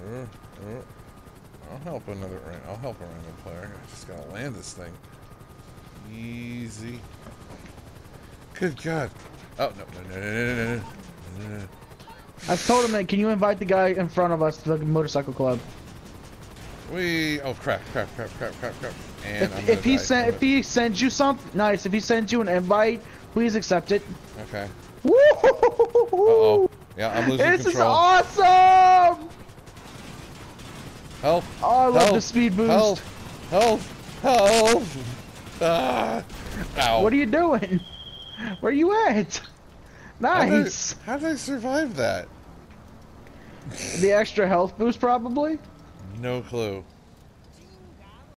I'll help I'll help a random player. I just gotta land this thing. Easy. Good God. Oh, no. I've told him that. Can you invite the guy in front of us to the motorcycle club? Oh, crap. And If he sends you something, nice. If he sends you an invite, please accept it. Okay. Woo! Uh-oh. Yeah, I'm losing control. This is awesome! Help! Oh, I love the speed boost. Help! Ah! Ow. What are you doing? Where are you at? Nice. How did I survive that? The extra health boost, probably? No clue.